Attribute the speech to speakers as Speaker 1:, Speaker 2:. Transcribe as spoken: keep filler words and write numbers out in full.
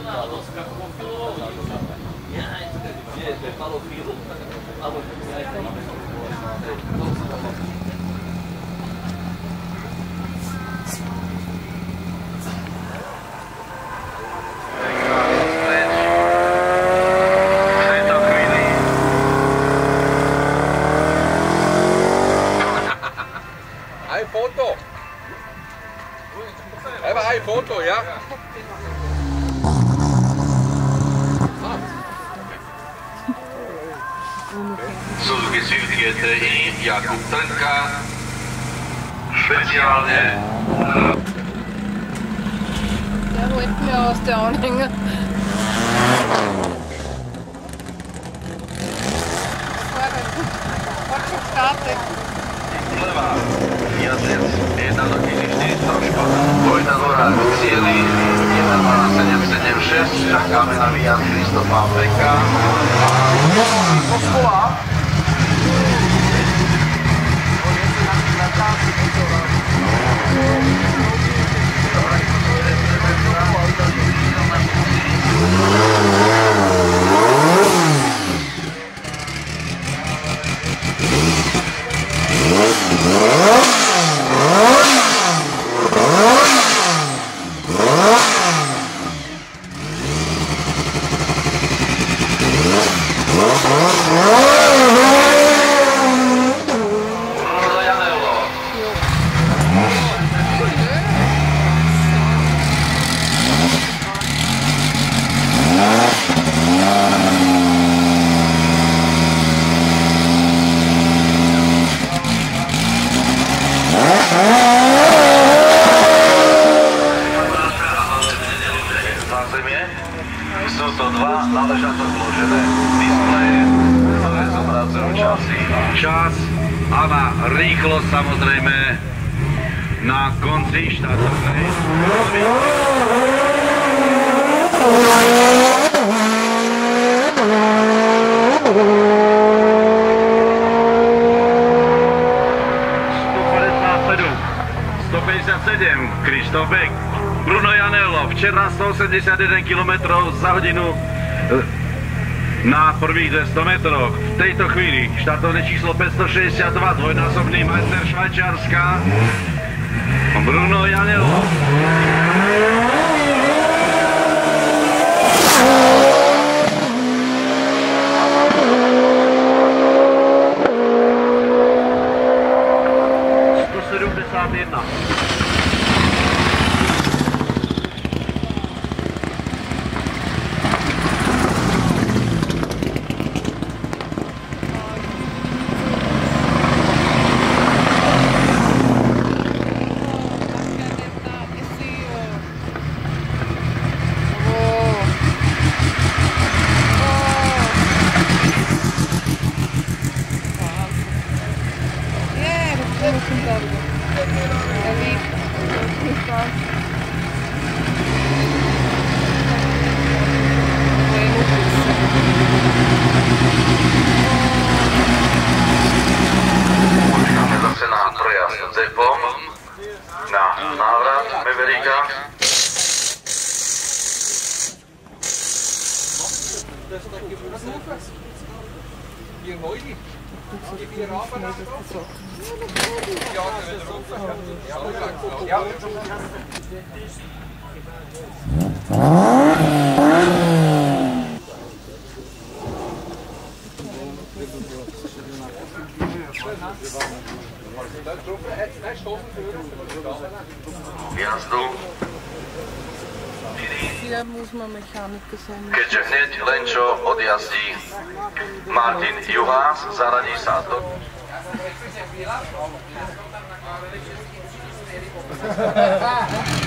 Speaker 1: Ein Foto. Einfach ein Foto, ja?
Speaker 2: Suzuki Swift G T I Jakub Trnka. Špeciálne.
Speaker 3: Der holt mir aus der Anhänger. Počet státek.
Speaker 2: Vľava, jazdec jedna do tisícštyristo Škoda. Vojna Dvora k cieli jedna dvanásť sedem sedem šesť, čakáme na výjazd Kristofa Beka. Moskva. Sú to dva naležato vložené displeje, ktoré zobrazujú časy. Čas a na rýchlosť samozrejme na konci štartovnej. stopäťdesiatsedem Kristof Bek. Bruno Janelo, včera stoosemdesiatjeden kilometrov za hodinu na prvých dvesto metroch. V tejto chvíli štartovné číslo päťstošesťdesiatdva, dvojnásobný majster Švajčiarska Bruno Janelo. stosedemdesiatjeden. Počkáme zase na projazd Zepom, na návrat Mavericka.
Speaker 1: Hier neu die. Die vier Raben nach drauf. Ja, wieder runter. Ja,
Speaker 2: Jazdu. Keďže hneď len čo odjazdí Martin Juhás, zaradí sa do...